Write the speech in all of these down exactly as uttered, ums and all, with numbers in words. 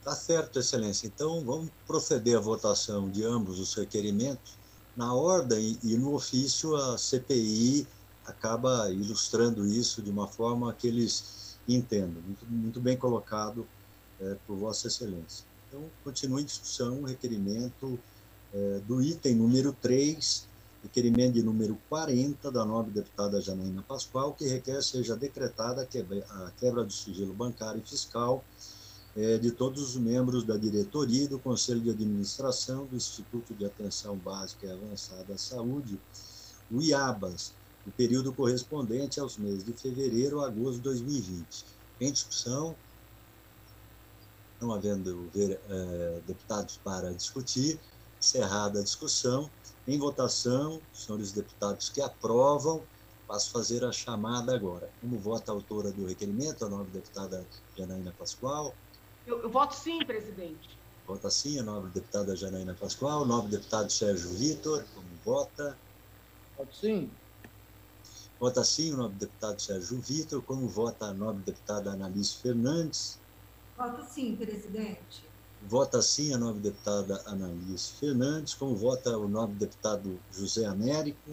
Tá certo, Excelência. Então, vamos proceder à votação de ambos os requerimentos. Na ordem e no ofício, a C P I acaba ilustrando isso de uma forma que eles entendam. Muito, muito bem colocado é, por Vossa Excelência. Então, continua em discussão o requerimento é, do item número três, requerimento de número quarenta, da nobre deputada Janaína Pascoal, que requer seja decretada a quebra, a quebra do sigilo bancário e fiscal é, de todos os membros da diretoria e do Conselho de Administração do Instituto de Atenção Básica e Avançada à Saúde, o IABAS, no período correspondente aos meses de fevereiro a agosto de dois mil e vinte. Em discussão, não havendo ver, eh, deputados para discutir, encerrada a discussão, em votação, senhores deputados que aprovam, passo a fazer a chamada agora. Como vota a autora do requerimento, a nobre deputada Janaína Pascoal? Eu, eu voto sim, presidente. Vota sim a nobre deputada Janaína Pascoal, o nobre deputado Sérgio Vitor, como vota? Voto sim. Vota sim o nobre deputado Sérgio Vitor, como vota a nobre deputada Analice Fernandes? Voto sim, presidente. Vota sim a nobre deputada Analice Fernandes, como vota o nobre deputado José Américo?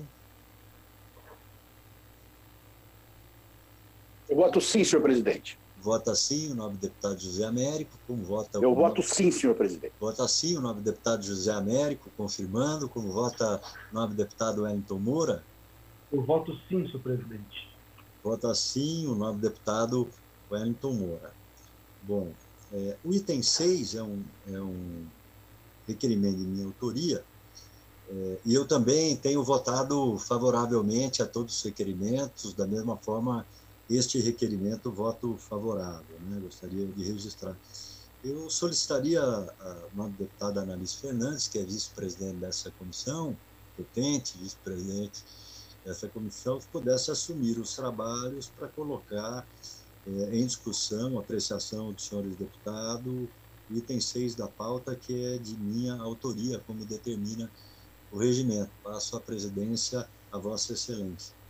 Eu voto sim, senhor presidente. Vota sim o nobre deputado José Américo, como vota... Eu o voto nobre... sim, senhor presidente. Vota sim o nobre deputado José Américo, confirmando, como vota o nobre deputado Wellington Moura? Eu voto sim, senhor presidente. Vota sim o nobre deputado Wellington Moura. Bom, é, o item seis é um, é um requerimento de minha autoria, é, e eu também tenho votado favoravelmente a todos os requerimentos, da mesma forma, este requerimento voto favorável, né? Gostaria de registrar. Eu solicitaria a nobre deputada Analice Fernandes, que é vice-presidente dessa comissão, competente, vice-presidente dessa comissão, que pudesse assumir os trabalhos para colocar é, em discussão, apreciação dos senhores deputados, o item seis da pauta, que é de minha autoria, como determina o regimento. Passo a presidência a Vossa Excelência.